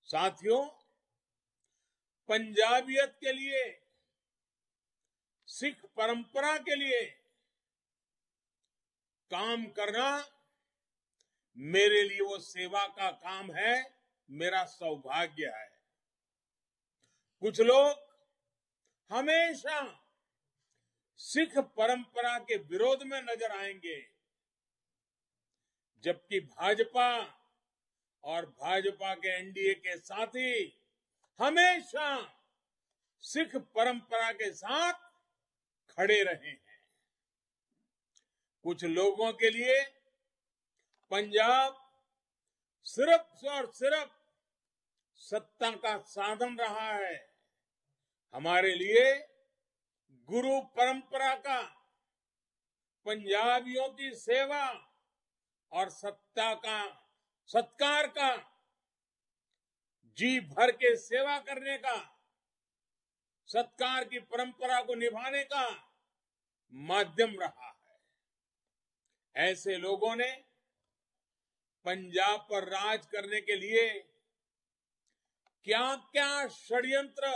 साथियों, पंजाबियत के लिए, सिख परंपरा के लिए काम करना मेरे लिए वो सेवा का काम है, मेरा सौभाग्य है। कुछ लोग हमेशा सिख परंपरा के विरोध में नजर आएंगे, जबकि भाजपा और भाजपा के एनडीए के साथी हमेशा सिख परंपरा के साथ खड़े रहे हैं। कुछ लोगों के लिए पंजाब सिर्फ और सिर्फ सत्ता का साधन रहा है। हमारे लिए गुरु परंपरा का, पंजाबियों की सेवा और सत्ता का, सत्कार का, जी भर के सेवा करने का, सत्कार की परंपरा को निभाने का माध्यम रहा है। ऐसे लोगों ने पंजाब पर राज करने के लिए क्या क्या षड्यंत्र,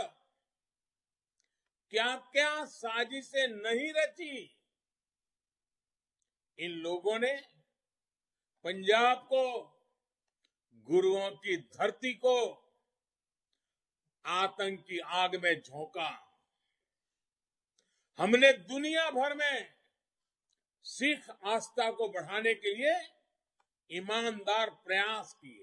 क्या क्या साजिशें नहीं रची। इन लोगों ने पंजाब को, गुरुओं की धरती को आतंक की आग में झोंका। हमने दुनिया भर में सिख आस्था को बढ़ाने के लिए ईमानदार प्रयास किए।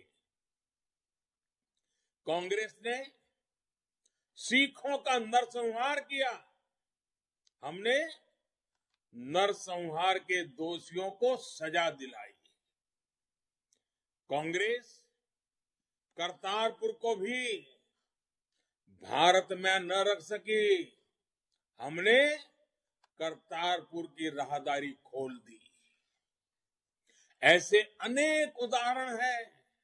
कांग्रेस ने सिखों का नरसंहार किया। हमने नरसंहार के दोषियों को सजा दिलाई। कांग्रेस करतारपुर को भी भारत में न रख सकी। हमने करतारपुर की राहदारी खोल दी। ऐसे अनेक उदाहरण हैं,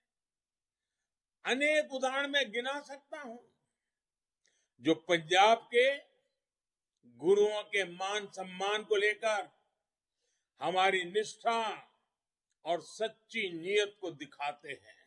अनेक उदाहरण मैं गिना सकता हूं, जो पंजाब के गुरुओं के मान सम्मान को लेकर हमारी निष्ठा और सच्ची नीयत को दिखाते हैं।